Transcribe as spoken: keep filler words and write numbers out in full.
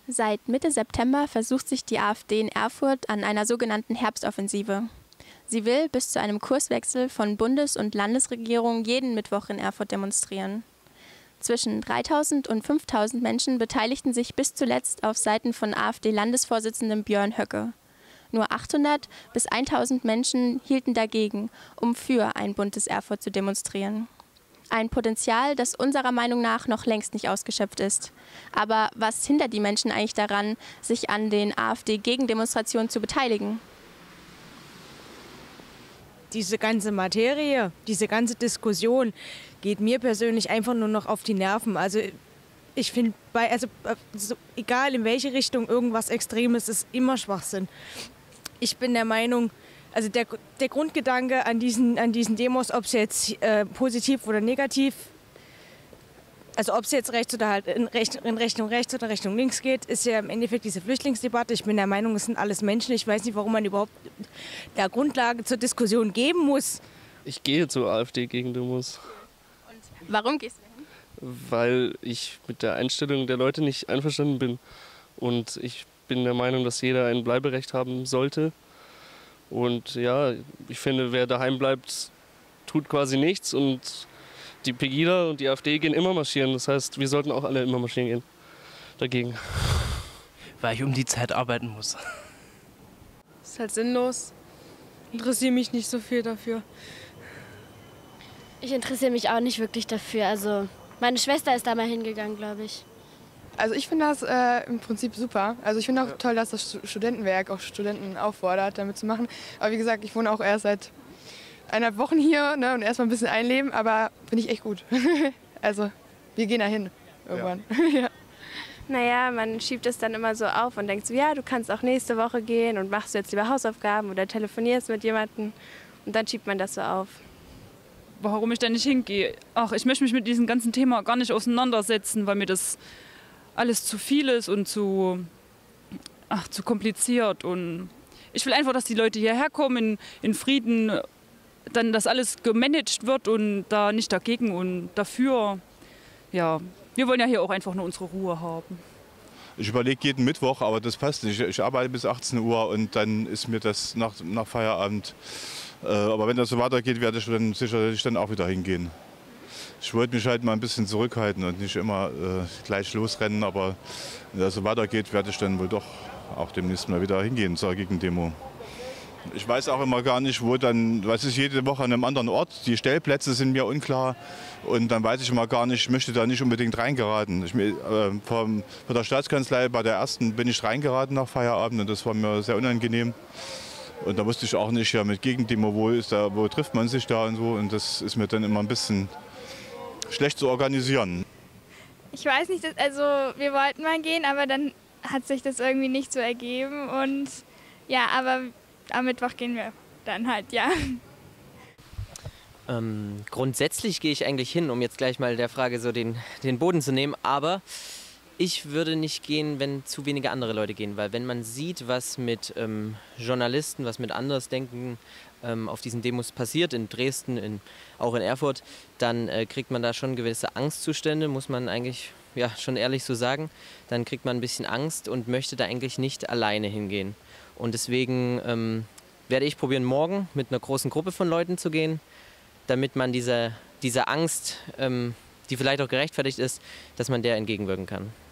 Seit Mitte September versucht sich die AfD in Erfurt an einer sogenannten Herbstoffensive. Sie will bis zu einem Kurswechsel von Bundes- und Landesregierung jeden Mittwoch in Erfurt demonstrieren. Zwischen dreitausend und fünftausend Menschen beteiligten sich bis zuletzt auf Seiten von AfD-Landesvorsitzendem Björn Höcke. Nur achthundert bis tausend Menschen hielten dagegen, um für ein buntes Erfurt zu demonstrieren. Ein Potenzial, das unserer Meinung nach noch längst nicht ausgeschöpft ist. Aber was hindert die Menschen eigentlich daran, sich an den AfD-Gegendemonstrationen zu beteiligen? Diese ganze Materie, diese ganze Diskussion geht mir persönlich einfach nur noch auf die Nerven. Also ich finde, bei, also, so, egal in welche Richtung irgendwas Extremes ist, immer Schwachsinn. Ich bin der Meinung, also der, der Grundgedanke an diesen, an diesen Demos, ob es jetzt äh, positiv oder negativ, also ob es jetzt rechts oder halt in, Rech, in Richtung rechts oder Richtung links geht, ist ja im Endeffekt diese Flüchtlingsdebatte. Ich bin der Meinung, es sind alles Menschen. Ich weiß nicht, warum man überhaupt da Grundlage zur Diskussion geben muss. Ich gehe zur AfD-Gegendemos. Und warum gehst du dahin? Weil ich mit der Einstellung der Leute nicht einverstanden bin. Und ich bin der Meinung, dass jeder ein Bleiberecht haben sollte. Und ja, ich finde, wer daheim bleibt, tut quasi nichts. Und die Pegida und die AfD gehen immer marschieren. Das heißt, wir sollten auch alle immer marschieren gehen. Dagegen. Weil ich um die Zeit arbeiten muss. Das ist halt sinnlos. Interessiere mich nicht so viel dafür. Ich interessiere mich auch nicht wirklich dafür. Also meine Schwester ist da mal hingegangen, glaube ich. Also ich finde das äh, im Prinzip super. Also ich finde auch ja. toll, dass das Studentenwerk auch Studenten auffordert, damit zu machen. Aber wie gesagt, ich wohne auch erst seit eineinhalb Wochen hier, ne, und erstmal ein bisschen einleben, aber finde ich echt gut. Also wir gehen da hin irgendwann. Ja. Ja. Naja, man schiebt es dann immer so auf und denkt so, ja, du kannst auch nächste Woche gehen und machst jetzt lieber Hausaufgaben oder telefonierst mit jemandem und dann schiebt man das so auf. Warum ich da nicht hingehe? Ach, ich möchte mich mit diesem ganzen Thema gar nicht auseinandersetzen, weil mir das alles zu viel ist und zu, ach, zu kompliziert. Und ich will einfach, dass die Leute hierher kommen, in, in Frieden, dann das alles gemanagt wird und da nicht dagegen und dafür. Ja, wir wollen ja hier auch einfach nur unsere Ruhe haben. Ich überlege jeden Mittwoch, aber das passt nicht. Ich arbeite bis achtzehn Uhr und dann ist mir das nach, nach Feierabend. Äh, aber wenn das so weitergeht, werde ich dann sicherlich dann auch wieder hingehen. Ich wollte mich halt mal ein bisschen zurückhalten und nicht immer äh, gleich losrennen, aber wenn das so weitergeht, werde ich dann wohl doch auch demnächst mal wieder hingehen zur Gegendemo. Ich weiß auch immer gar nicht, wo dann, was ist jede Woche an einem anderen Ort, die Stellplätze sind mir unklar und dann weiß ich immer gar nicht, ich möchte da nicht unbedingt reingeraten. Ich, äh, vom, von der Staatskanzlei bei der ersten bin ich reingeraten nach Feierabend und das war mir sehr unangenehm. Und da wusste ich auch nicht, ja, mit Gegendemo, wo, ist da, wo trifft man sich da und so und das ist mir dann immer ein bisschen schlecht zu organisieren. Ich weiß nicht, also wir wollten mal gehen, aber dann hat sich das irgendwie nicht so ergeben und ja, aber am Mittwoch gehen wir dann halt, ja. Ähm, grundsätzlich gehe ich eigentlich hin, um jetzt gleich mal der Frage so den, den Boden zu nehmen, aber ich würde nicht gehen, wenn zu wenige andere Leute gehen, weil wenn man sieht, was mit ähm, Journalisten, was mit Andersdenken ähm, auf diesen Demos passiert, in Dresden, in, auch in Erfurt, dann äh, kriegt man da schon gewisse Angstzustände, muss man eigentlich ja, schon ehrlich so sagen. Dann kriegt man ein bisschen Angst und möchte da eigentlich nicht alleine hingehen. Und deswegen ähm, werde ich probieren, morgen mit einer großen Gruppe von Leuten zu gehen, damit man dieser, dieser Angst, ähm, die vielleicht auch gerechtfertigt ist, dass man der entgegenwirken kann.